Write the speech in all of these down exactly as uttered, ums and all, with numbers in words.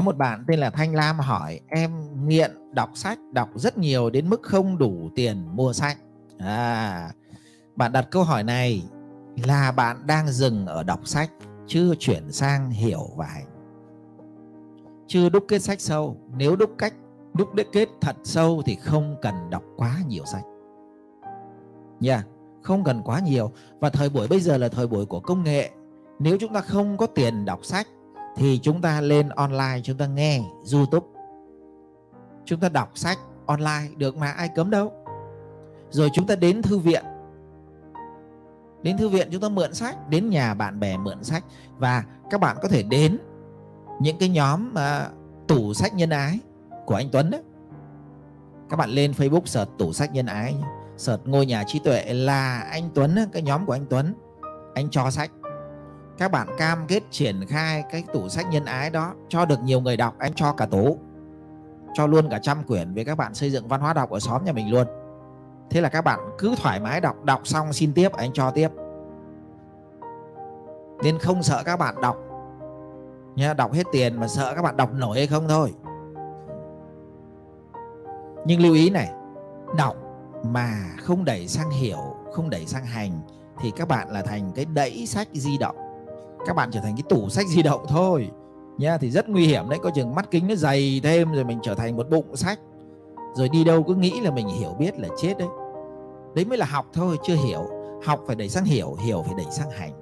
một bạn tên là Thanh Lam hỏi: em nghiện đọc sách, đọc rất nhiều đến mức không đủ tiền mua sách. À, bạn đặt câu hỏi này là bạn đang dừng ở đọc sách, chưa chuyển sang hiểu và hành, chưa đúc kết sách sâu. Nếu đúc cách đúc kết thật sâu thì không cần đọc quá nhiều sách nha, yeah, không cần quá nhiều. Và thời buổi bây giờ là thời buổi của công nghệ. Nếu chúng ta không có tiền đọc sách thì chúng ta lên online, chúng ta nghe YouTube, chúng ta đọc sách online được mà, ai cấm đâu. Rồi chúng ta đến thư viện, đến thư viện chúng ta mượn sách, đến nhà bạn bè mượn sách. Và các bạn có thể đến những cái nhóm uh, tủ sách nhân ái của anh Tuấn đấy. Các bạn lên Facebook search tủ sách nhân ái, search ngôi nhà trí tuệ là anh Tuấn, cái nhóm của anh Tuấn, anh cho sách. Các bạn cam kết triển khai cái tủ sách nhân ái đó cho được nhiều người đọc, anh cho cả tủ, cho luôn cả trăm quyển về các bạn xây dựng văn hóa đọc ở xóm nhà mình luôn. Thế là các bạn cứ thoải mái đọc, đọc xong xin tiếp, anh cho tiếp. Nên không sợ các bạn đọc nha, đọc hết tiền, mà sợ các bạn đọc nổi hay không thôi. Nhưng lưu ý này, đọc mà không đẩy sang hiểu, không đẩy sang hành thì các bạn là thành cái đẩy sách di động. Các bạn trở thành cái tủ sách di động thôi nha, thì rất nguy hiểm đấy. Có chừng mắt kính nó dày thêm rồi mình trở thành một bụng sách, rồi đi đâu cứ nghĩ là mình hiểu biết là chết đấy. Đấy mới là học thôi, chưa hiểu. Học phải đẩy sang hiểu, hiểu phải đẩy sang hành.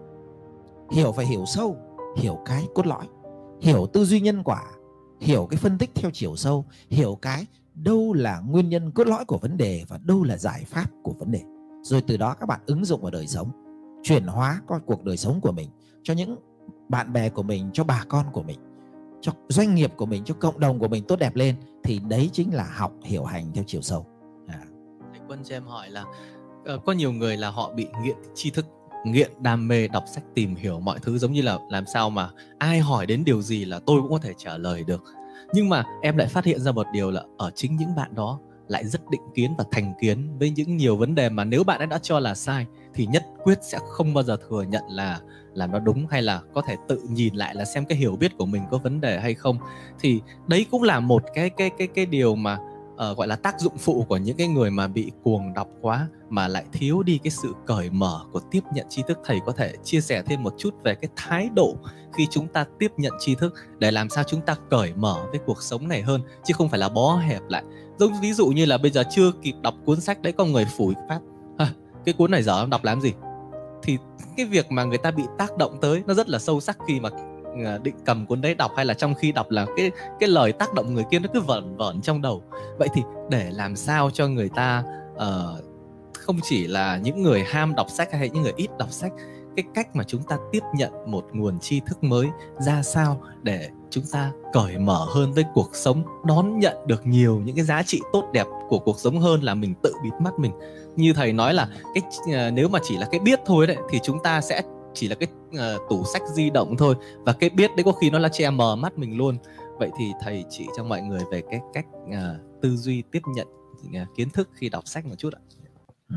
Hiểu phải hiểu sâu, hiểu cái cốt lõi, hiểu tư duy nhân quả, hiểu cái phân tích theo chiều sâu, hiểu cái đâu là nguyên nhân cốt lõi của vấn đề và đâu là giải pháp của vấn đề. Rồi từ đó các bạn ứng dụng vào đời sống, chuyển hóa con cuộc đời sống của mình, cho những bạn bè của mình, cho bà con của mình, cho doanh nghiệp của mình, cho cộng đồng của mình tốt đẹp lên. Thì đấy chính là học, hiểu, hành theo chiều sâu. à. Thầy Quân cho em hỏi là uh, có nhiều người là họ bị nghiện tri thức, nghiện đam mê đọc sách, tìm hiểu mọi thứ, giống như là làm sao mà ai hỏi đến điều gì là tôi cũng có thể trả lời được. Nhưng mà em lại phát hiện ra một điều là ở chính những bạn đó lại rất định kiến và thành kiến với những nhiều vấn đề mà nếu bạn ấy đã cho là sai thì nhất quyết sẽ không bao giờ thừa nhận là là nó đúng, hay là có thể tự nhìn lại là xem cái hiểu biết của mình có vấn đề hay không. Thì đấy cũng là một cái cái cái cái điều mà uh, gọi là tác dụng phụ của những cái người mà bị cuồng đọc quá, mà lại thiếu đi cái sự cởi mở của tiếp nhận tri thức. Thầy có thể chia sẻ thêm một chút về cái thái độ khi chúng ta tiếp nhận tri thức để làm sao chúng ta cởi mở với cuộc sống này hơn, chứ không phải là bó hẹp lại. Giống ví dụ như là bây giờ chưa kịp đọc cuốn sách đấy, có người phủi phát à, cái cuốn này dở em đọc làm gì. Thì cái việc mà người ta bị tác động tới nó rất là sâu sắc khi mà định cầm cuốn đấy đọc, hay là trong khi đọc là cái cái lời tác động người kia nó cứ vẩn vẩn trong đầu. Vậy thì để làm sao cho người ta uh, không chỉ là những người ham đọc sách hay những người ít đọc sách, cái cách mà chúng ta tiếp nhận một nguồn tri thức mới ra sao để chúng ta cởi mở hơn với cuộc sống, đón nhận được nhiều những cái giá trị tốt đẹp của cuộc sống hơn là mình tự bịt mắt mình. Như thầy nói là cái uh, nếu mà chỉ là cái biết thôi đấy thì chúng ta sẽ chỉ là cái uh, tủ sách di động thôi, và cái biết đấy có khi nó là che mờ mắt mình luôn. Vậy thì thầy chỉ cho mọi người về cái cách uh, tư duy tiếp nhận uh, kiến thức khi đọc sách một chút ạ. ừ.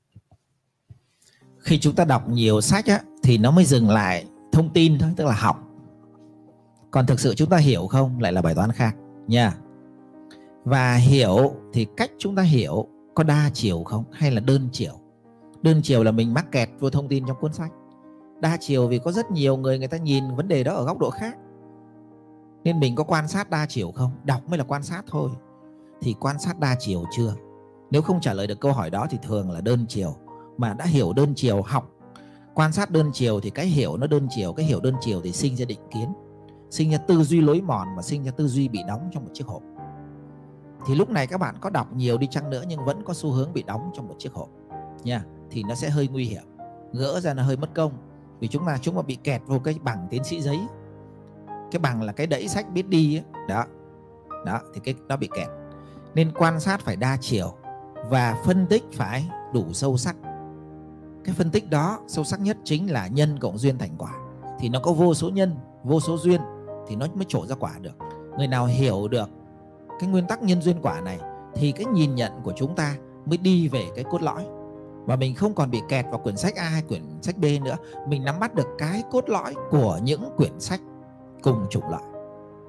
Khi chúng ta đọc nhiều sách á, thì nó mới dừng lại thông tin thôi, tức là học. Còn thực sự chúng ta hiểu không lại là bài toán khác nha. Và hiểu thì cách chúng ta hiểu có đa chiều không hay là đơn chiều. Đơn chiều là mình mắc kẹt vô thông tin trong cuốn sách. Đa chiều vì có rất nhiều người người ta nhìn vấn đề đó ở góc độ khác. Nên mình có quan sát đa chiều không? Đọc mới là quan sát thôi. Thì quan sát đa chiều chưa? Nếu không trả lời được câu hỏi đó thì thường là đơn chiều. Mà đã hiểu đơn chiều, học quan sát đơn chiều thì cái hiểu nó đơn chiều. Cái hiểu đơn chiều thì sinh ra định kiến, sinh ra tư duy lối mòn và sinh ra tư duy bị đóng trong một chiếc hộp. Thì lúc này các bạn có đọc nhiều đi chăng nữa nhưng vẫn có xu hướng bị đóng trong một chiếc hộp nha. Thì nó sẽ hơi nguy hiểm, gỡ ra nó hơi mất công. Vì chúng ta chúng ta bị kẹt vô cái bằng tiến sĩ giấy. Cái bằng là cái đẩy sách biết đi ấy. Đó. Đó thì cái nó bị kẹt. Nên quan sát phải đa chiều và phân tích phải đủ sâu sắc. Cái phân tích đó sâu sắc nhất chính là nhân cộng duyên thành quả. Thì nó có vô số nhân, vô số duyên thì nó mới trổ ra quả được. Người nào hiểu được cái nguyên tắc nhân duyên quả này thì cái nhìn nhận của chúng ta mới đi về cái cốt lõi. Và mình không còn bị kẹt vào quyển sách A hay quyển sách B nữa. Mình nắm bắt được cái cốt lõi của những quyển sách cùng chủng loại.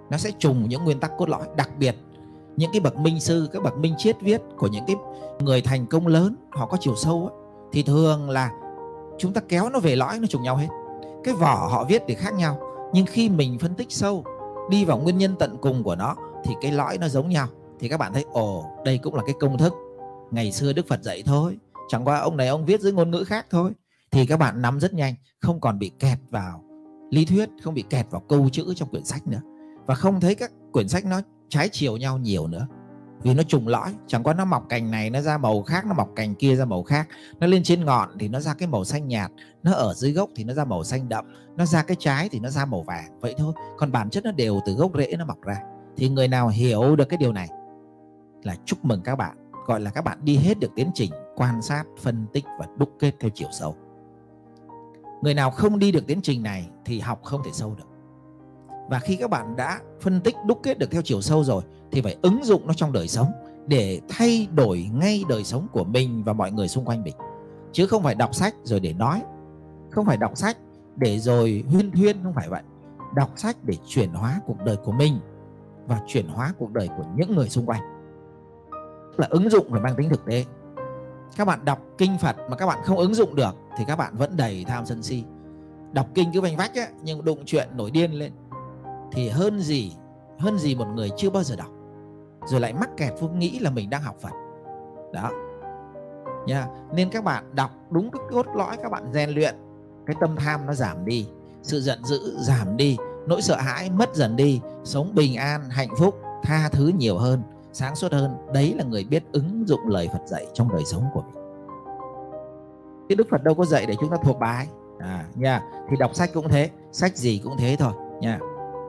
nó sẽ trùng những nguyên tắc cốt lõi. Đặc biệt những cái bậc minh sư, các bậc minh triết viết của những cái người thành công lớn, họ có chiều sâu ấy, thì thường là chúng ta kéo nó về lõi, nó trùng nhau hết. Cái vỏ họ viết thì khác nhau, nhưng khi mình phân tích sâu, đi vào nguyên nhân tận cùng của nó, thì cái lõi nó giống nhau. Thì các bạn thấy, ồ, đây cũng là cái công thức ngày xưa Đức Phật dạy thôi, chẳng qua ông này ông viết dưới ngôn ngữ khác thôi. Thì các bạn nắm rất nhanh, không còn bị kẹt vào lý thuyết, không bị kẹt vào câu chữ trong quyển sách nữa, và không thấy các quyển sách nó trái chiều nhau nhiều nữa, vì nó trùng lõi. Chẳng qua nó mọc cành này nó ra màu khác, nó mọc cành kia ra màu khác, nó lên trên ngọn thì nó ra cái màu xanh nhạt, nó ở dưới gốc thì nó ra màu xanh đậm, nó ra cái trái thì nó ra màu vàng, vậy thôi. Còn bản chất nó đều từ gốc rễ nó mọc ra. Thì người nào hiểu được cái điều này là chúc mừng các bạn, gọi là các bạn đi hết được tiến trình quan sát, phân tích và đúc kết theo chiều sâu. Người nào không đi được tiến trình này thì học không thể sâu được. Và khi các bạn đã phân tích đúc kết được theo chiều sâu rồi thì phải ứng dụng nó trong đời sống để thay đổi ngay đời sống của mình và mọi người xung quanh mình. Chứ không phải đọc sách rồi để nói, không phải đọc sách để rồi huyên thuyên, không phải vậy. Đọc sách để chuyển hóa cuộc đời của mình và chuyển hóa cuộc đời của những người xung quanh. Tức là ứng dụng phải mang tính thực tế. Các bạn đọc kinh Phật mà các bạn không ứng dụng được thì các bạn vẫn đầy tham sân si. Đọc kinh cứ vanh vách ấy, nhưng đụng chuyện nổi điên lên thì hơn gì hơn gì một người chưa bao giờ đọc, rồi lại mắc kẹt vô nghĩ là mình đang học Phật. Đó nha. Nên các bạn đọc đúng cái cốt lõi, các bạn rèn luyện, cái tâm tham nó giảm đi, sự giận dữ giảm đi, nỗi sợ hãi mất dần đi, sống bình an, hạnh phúc, tha thứ nhiều hơn, sáng suốt hơn. Đấy là người biết ứng dụng lời Phật dạy trong đời sống của mình. Chứ Đức Phật đâu có dạy để chúng ta thuộc bài à, nha. Thì đọc sách cũng thế, sách gì cũng thế thôi nha.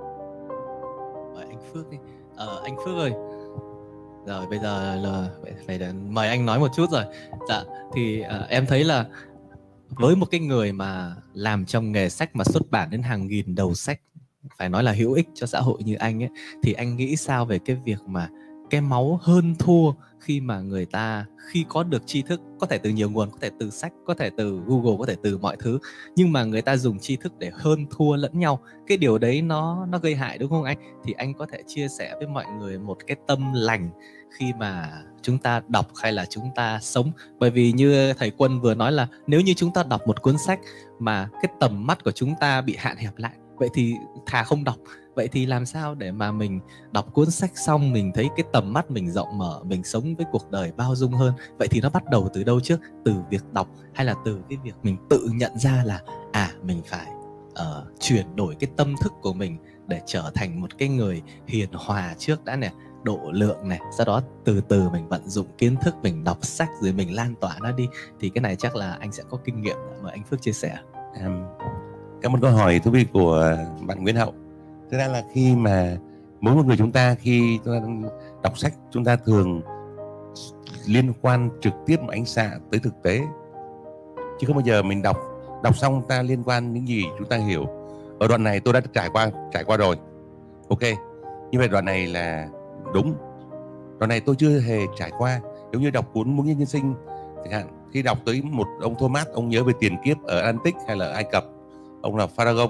Anh Phước đi. Ờ, anh Phước ơi, rồi bây giờ là phải, phải mời anh nói một chút rồi. Dạ, thì uh, em thấy là với một cái người mà làm trong nghề sách mà xuất bản đến hàng nghìn đầu sách, phải nói là hữu ích cho xã hội như anh ấy, thì anh nghĩ sao về cái việc mà cái máu hơn thua khi mà người ta khi có được tri thức, có thể từ nhiều nguồn, có thể từ sách, có thể từ Google, có thể từ mọi thứ, nhưng mà người ta dùng tri thức để hơn thua lẫn nhau, cái điều đấy nó nó gây hại đúng không anh? Thì anh có thể chia sẻ với mọi người một cái tâm lành khi mà chúng ta đọc hay là chúng ta sống. Bởi vì như thầy Quân vừa nói là nếu như chúng ta đọc một cuốn sách mà cái tầm mắt của chúng ta bị hạn hẹp lại, vậy thì thà không đọc. Vậy thì làm sao để mà mình đọc cuốn sách xong mình thấy cái tầm mắt mình rộng mở, mình sống với cuộc đời bao dung hơn? Vậy thì nó bắt đầu từ đâu trước? Từ việc đọc hay là từ cái việc mình tự nhận ra là à, mình phải uh, chuyển đổi cái tâm thức của mình để trở thành một cái người hiền hòa trước đã nè, độ lượng này, sau đó từ từ mình vận dụng kiến thức, mình đọc sách rồi mình lan tỏa nó đi. Thì cái này chắc là anh sẽ có kinh nghiệm. Mời anh Phước chia sẻ. Um, cảm ơn câu hỏi thú vị của bạn Nguyễn Hậu. Thực ra là khi mà mỗi một người chúng ta khi chúng ta đọc sách, chúng ta thường liên quan trực tiếp một ánh xạ tới thực tế, chứ không bao giờ mình đọc đọc xong ta liên quan những gì chúng ta hiểu. Ở đoạn này tôi đã trải qua trải qua rồi, ok, như vậy đoạn này là đúng. Đoạn này tôi chưa hề trải qua. Giống như đọc cuốn Muốn Nhân Sinh chẳng hạn, khi đọc tới một ông Thomas, ông nhớ về tiền kiếp ở Atlantic hay là Ai Cập, ông là Pharaoh,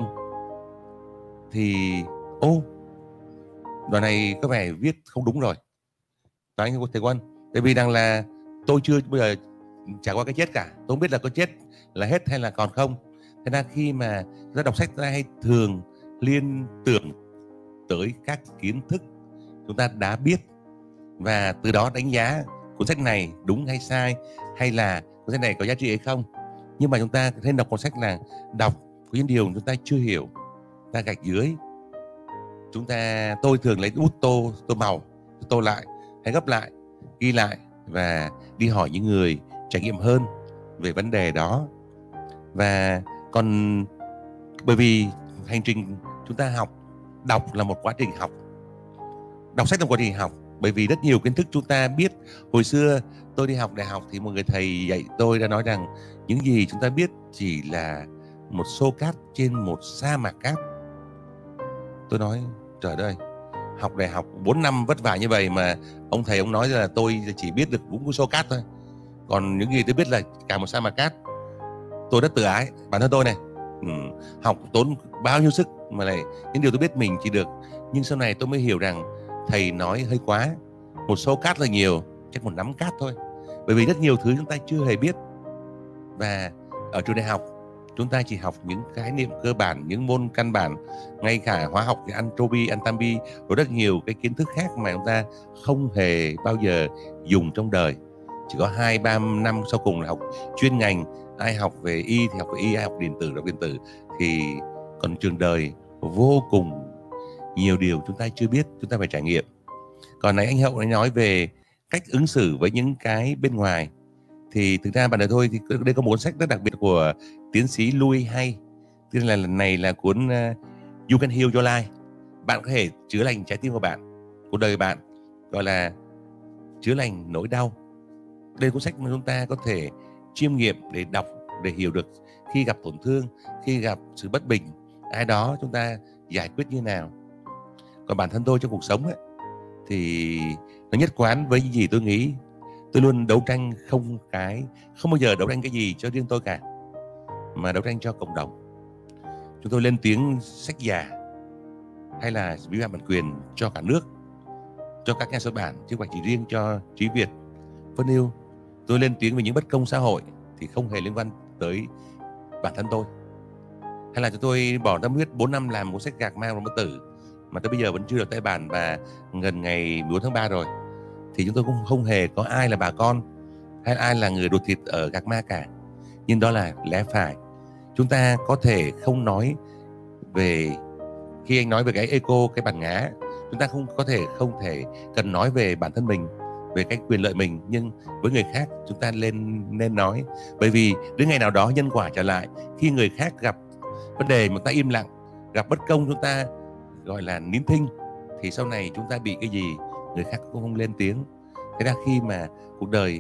thì ô oh, đoạn này có vẻ viết không đúng rồi. Đó anh thầy Quân, tại vì rằng là tôi chưa bây giờ trải qua cái chết cả, tôi không biết là có chết là hết hay là còn không. Thế nên khi mà ra đọc sách, ta hay thường liên tưởng tới các kiến thức chúng ta đã biết và từ đó đánh giá cuốn sách này đúng hay sai, hay là cuốn sách này có giá trị hay không. Nhưng mà chúng ta nên đọc cuốn sách là đọc có những điều chúng ta chưa hiểu, ta gạch dưới. Chúng ta tôi thường lấy bút tô tô màu, tô lại hay gấp lại, ghi lại và đi hỏi những người trải nghiệm hơn về vấn đề đó. Và còn bởi vì hành trình chúng ta học, đọc là một quá trình học, đọc sách là một quá trình học. Bởi vì rất nhiều kiến thức chúng ta biết. Hồi xưa tôi đi học đại học thì một người thầy dạy tôi đã nói rằng những gì chúng ta biết chỉ là một xô cát trên một sa mạc cát. Tôi nói trời ơi, học đại học bốn năm vất vả như vậy mà ông thầy ông nói là tôi chỉ biết được đúng cái xô cát thôi, còn những gì tôi biết là cả một sa mạc cát. Tôi rất tự ái bản thân tôi này, ừ, học tốn bao nhiêu sức mà lại những điều tôi biết mình chỉ được Nhưng sau này tôi mới hiểu rằng thầy nói hơi quá. Một số cát là nhiều, chắc một nắm cát thôi. Bởi vì rất nhiều thứ chúng ta chưa hề biết. Và ở trường đại học chúng ta chỉ học những khái niệm cơ bản, những môn căn bản, ngay cả hóa học, cái entropy, enthalpy, rồi rất nhiều cái kiến thức khác mà chúng ta không hề bao giờ dùng trong đời. Chỉ có hai ba năm sau cùng là học chuyên ngành. Ai học về y thì học về y, ai học điện tử học điện tử. Thì còn trường đời vô cùng nhiều điều chúng ta chưa biết, chúng ta phải trải nghiệm. Còn nãy anh Hậu nói về cách ứng xử với những cái bên ngoài, thì thực ra bạn nói thôi, thì đây có một cuốn sách rất đặc biệt của tiến sĩ Louis Hay. Tức là lần này là cuốn uh, You Can Heal Your Life. Bạn có thể chữa lành trái tim của bạn, cuộc đời bạn, gọi là chữa lành nỗi đau. Đây là cuốn sách mà chúng ta có thể chiêm nghiệm để đọc, để hiểu được khi gặp tổn thương, khi gặp sự bất bình, ai đó chúng ta giải quyết như nào. Còn bản thân tôi trong cuộc sống ấy, thì nó nhất quán với những gì tôi nghĩ. Tôi luôn đấu tranh không cái không bao giờ đấu tranh cái gì cho riêng tôi cả, mà đấu tranh cho cộng đồng. Chúng tôi lên tiếng sách giả hay là vi phạm bản quyền cho cả nước, cho các nhà xuất bản, chứ không phải chỉ riêng cho Trí Việt, Phân Yêu. Tôi lên tiếng về những bất công xã hội thì không hề liên quan tới bản thân tôi. Hay là chúng tôi bỏ tâm huyết bốn năm làm một sách Gạc Ma và Bất Tử mà tới bây giờ vẫn chưa được tái bản, và gần ngày mười bốn tháng ba rồi, thì chúng tôi cũng không hề có ai là bà con hay ai là người ruột thịt ở Gạc Ma cả. Nhưng đó là lẽ phải. Chúng ta có thể không nói về, khi anh nói về cái eco, cái bản ngã, chúng ta không có thể không thể cần nói về bản thân mình, về cái quyền lợi mình, nhưng với người khác chúng ta lên nên nói. Bởi vì đến ngày nào đó nhân quả trở lại, khi người khác gặp vấn đề mà chúng ta im lặng, gặp bất công chúng ta gọi là nín thinh, thì sau này chúng ta bị cái gì người khác cũng không lên tiếng. Thế ra khi mà cuộc đời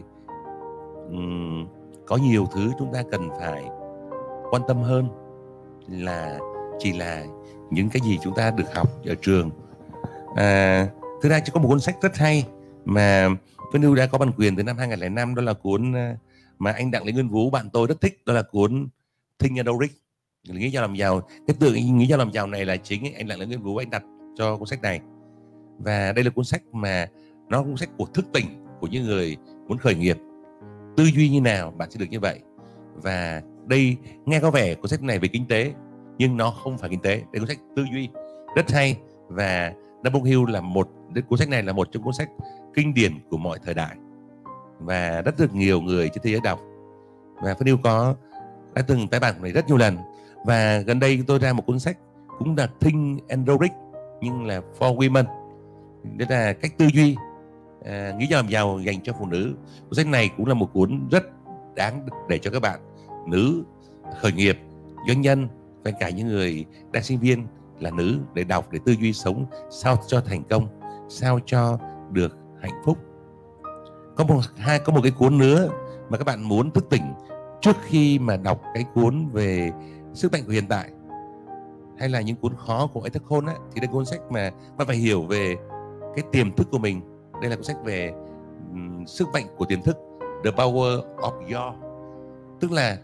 um, có nhiều thứ chúng ta cần phải quan tâm hơn là chỉ là những cái gì chúng ta được học ở trường. À, thực ra chỉ có một cuốn sách rất hay mà Phân Yêu đã có bản quyền từ năm hai nghìn không trăm lẻ năm, đó là cuốn mà anh Đặng Lê Nguyên Vũ, bạn tôi rất thích, đó là cuốn Think and Grow Rich, Nghĩ Giàu Làm Giàu. Cái từ Nghĩ Giàu Làm Giàu này là chính anh Đặng Lê Nguyên Vũ anh đặt cho cuốn sách này. Và đây là cuốn sách mà nó là cuốn sách của thức tỉnh, của những người muốn khởi nghiệp. Tư duy như nào bạn sẽ được như vậy. Và đây nghe có vẻ cuốn sách này về kinh tế, nhưng nó không phải kinh tế. Đây là cuốn sách tư duy rất hay. Và Napoleon Hill là một, cuốn sách này là một trong cuốn sách kinh điển của mọi thời đại và rất được nhiều người trên thế giới đọc. Và Phân Yêu có đã từng tái bản này rất nhiều lần. Và gần đây tôi ra một cuốn sách cũng là Think and Grow Rich, nhưng là for women, đó là cách tư duy à, nghĩ giàu làm giàu dành cho phụ nữ. Cuốn sách này cũng là một cuốn rất đáng để cho các bạn nữ khởi nghiệp, doanh nhân và cả những người đang sinh viên là nữ để đọc, để tư duy sống sao cho thành công, sao cho được hạnh phúc. Có một hai có một cái cuốn nữa mà các bạn muốn thức tỉnh trước khi mà đọc cái cuốn về sức mạnh của hiện tại hay là những cuốn khó của Eckhart Tolle á, thì đây là cuốn sách mà bạn phải hiểu về cái tiềm thức của mình. Đây là cuốn sách về um, sức mạnh của tiềm thức, The Power of Your. Tức là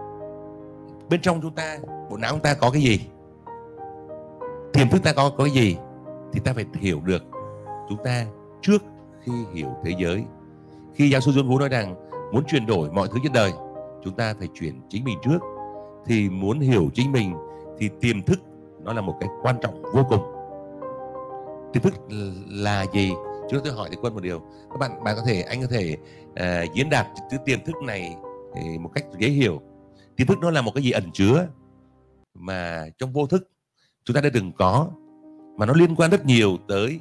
bên trong chúng ta, bộ não chúng ta có cái gì, tiềm thức ta có có cái gì, thì ta phải hiểu được chúng ta trước khi hiểu thế giới. Khi giáo sư John Woo nói rằng muốn chuyển đổi mọi thứ trên đời, chúng ta phải chuyển chính mình trước. Thì muốn hiểu chính mình thì tiềm thức nó là một cái quan trọng vô cùng. Tiềm thức là gì? Trước tôi hỏi thầy Quân một điều. Các bạn bạn có thể anh có thể uh, diễn đạt chữ tiềm thức này một cách dễ hiểu. Tiềm thức nó là một cái gì ẩn chứa mà trong vô thức chúng ta đã từng có, mà nó liên quan rất nhiều tới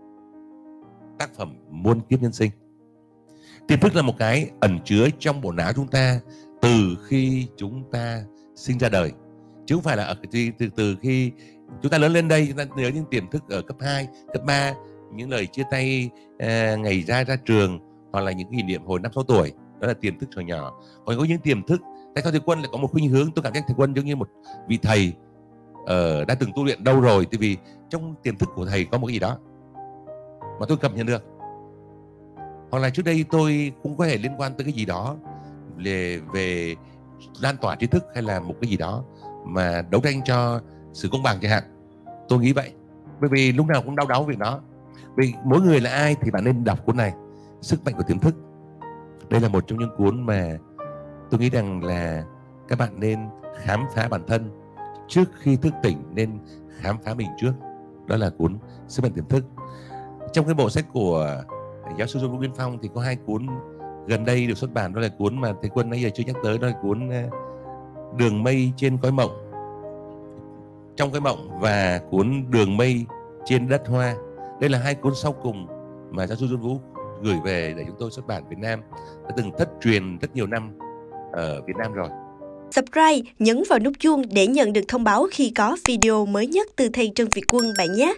tác phẩm muôn kiếp nhân sinh. Tiềm thức là một cái ẩn chứa trong bộ não chúng ta từ khi chúng ta sinh ra đời, chứ không phải là ở từ, từ, từ khi chúng ta lớn lên đây. Chúng ta nhớ những tiềm thức ở cấp hai, cấp ba, những lời chia tay à, ngày ra ra trường, hoặc là những kỷ niệm hồi năm sáu tuổi, đó là tiềm thức hồi nhỏ. Còn có những tiềm thức, tại sao thầy Quân lại có một khuynh hướng, tôi cảm giác thầy Quân giống như một vị thầy uh, đã từng tu luyện đâu rồi, tại vì trong tiềm thức của thầy có một cái gì đó mà tôi cảm nhận được. Hoặc là trước đây tôi cũng có thể liên quan tới cái gì đó về, về lan tỏa tri thức hay là một cái gì đó mà đấu tranh cho sự công bằng chẳng hạn. Tôi nghĩ vậy. Bởi vì lúc nào cũng đau đáu việc đó. Vì mỗi người là ai thì bạn nên đọc cuốn này, Sức mạnh của tiềm thức. Đây là một trong những cuốn mà tôi nghĩ rằng là các bạn nên khám phá bản thân trước khi thức tỉnh, nên khám phá mình trước. Đó là cuốn Sức mạnh tiềm thức. Trong cái bộ sách của giáo sư John Vũ Nguyên Phong thì có hai cuốn gần đây được xuất bản. Đó là cuốn mà thầy Quân nãy giờ chưa nhắc tới, đó là cuốn Đường mây trên cõi mộng, trong cái mộng, và cuốn Đường mây trên đất hoa. Đây là hai cuốn sau cùng mà giáo sư John Vũ gửi về để chúng tôi xuất bản Việt Nam, đã từng thất truyền rất nhiều năm ở Việt Nam rồi. Subscribe, nhấn vào nút chuông để nhận được thông báo khi có video mới nhất từ thầy Trần Việt Quân bạn nhé.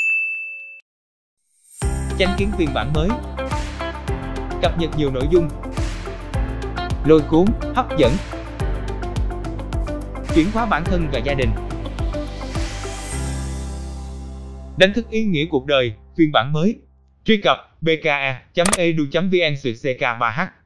Chánh kiến phiên bản mới, cập nhật nhiều nội dung lôi cuốn, hấp dẫn, chuyển hóa bản thân và gia đình, đánh thức ý nghĩa cuộc đời phiên bản mới. Truy cập b k a chấm e d u chấm v n c k ba h